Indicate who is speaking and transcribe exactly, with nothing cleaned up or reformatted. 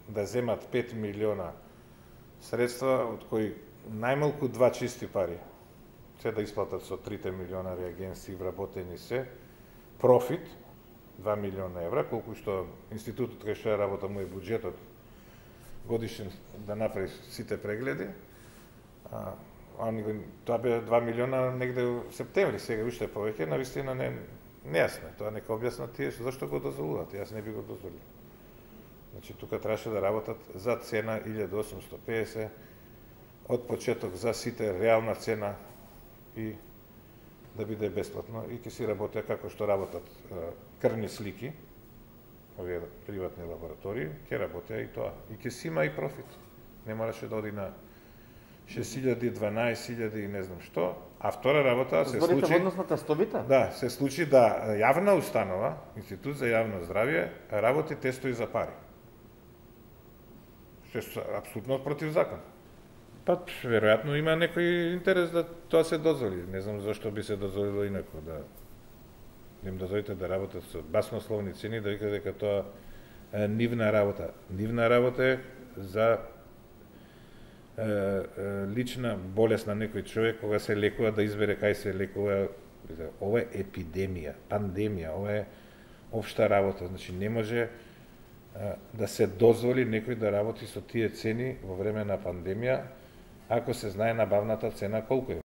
Speaker 1: да земат пет милиона средства, од кои најмалку два чисти пари се да исплатат со трите милиона реагенси вработени се, профит, два милиона евра, колку што институтот кај што ја работа му е буџетот годишен да направи сите прегледи, а, а тоа бе два милиона негде во септември, сега уште повеќе, навистина не нејасно. Тоа нека објаснат тие зашто го дозволуваат, јас не би го дозволил. Значи тука требаше да работат за цена илјада осумстотини и педесет, од почеток за сите реална цена и да биде бесплатно и ќе си работеа како што работат крвни слики, овие приватни лаборатории, ќе работеа и тоа. И ќе си има и профит. Не мораше да оди на шест илјади, дванаесет илјади и не знам што. А втора работа се
Speaker 2: Зборите
Speaker 1: случи...
Speaker 2: во однос на тестовите?
Speaker 1: Да, се случи да јавна установа, Институт за јавно здравје, работи тестови за пари. Што е апсолутно против закон. Па, веројатно има некој интерес да тоа се дозволи. Не знам зашто би се дозволило инако да им дозволите да работат со баснословни цени, да викат дека тоа е нивна работа. Нивна работа е за е, е, лична болест на некој човек кога се лекува да избере кај се лекува. Ова е епидемија, пандемија, ова е општа работа. Значи не може е, да се дозволи некој да работи со тие цени во време на пандемија, ако се знае набавната цена колку е.